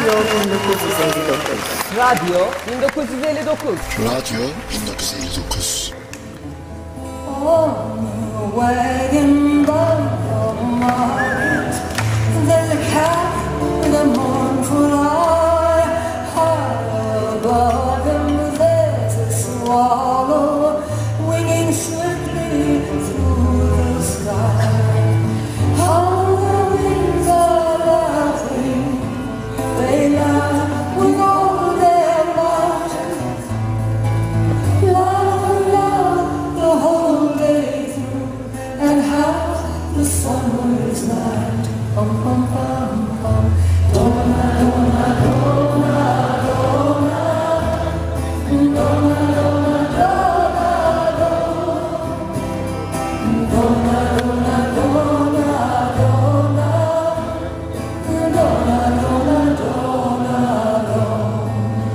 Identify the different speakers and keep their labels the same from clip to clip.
Speaker 1: 1959. Radyo 1959.
Speaker 2: Radyo 1959.
Speaker 3: On the wagon by the market, there's a cat with a mournful eye. High above him there's a swallow winging swiftly through the sky. All the winds are laughing, they laugh with all their might. Laugh, laugh the whole day through, and how the summer's night. Pum pum pum pum, donna donna donna donna, donna donna donna donna, donna donna donna donna, donna donna donna donna.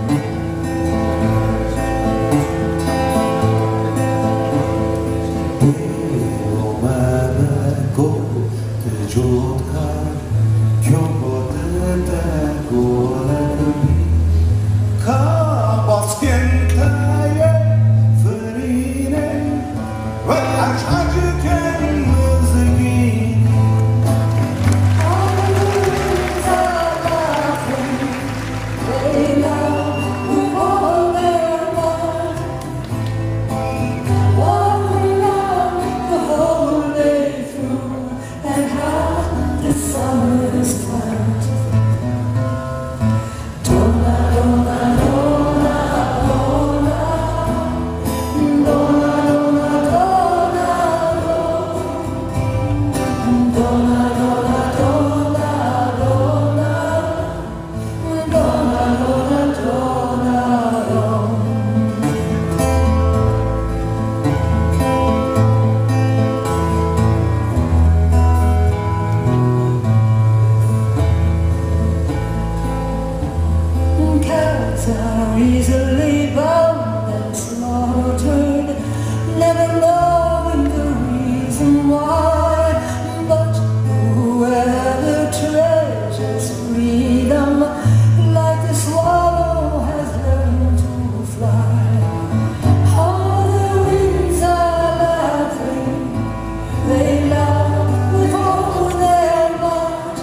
Speaker 3: Cats are easily bound and slaughtered, never knowing the reason why. But whoever treasures freedom, like the swallow, has learned to fly. All the winds are laughing, they laugh with all their might.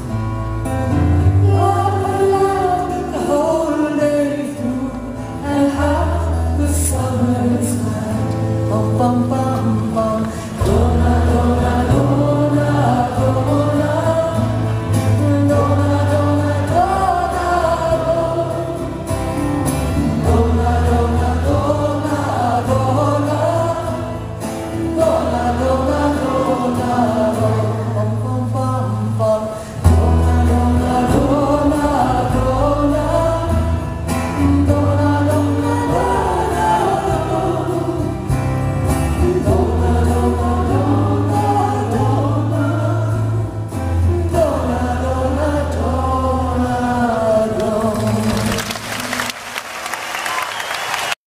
Speaker 3: Laugh, laugh the whole day through, and how the summer's night. Bum bum bum bum, donna donna donna donna, donna donna donna donna, donna donna donna donna, donna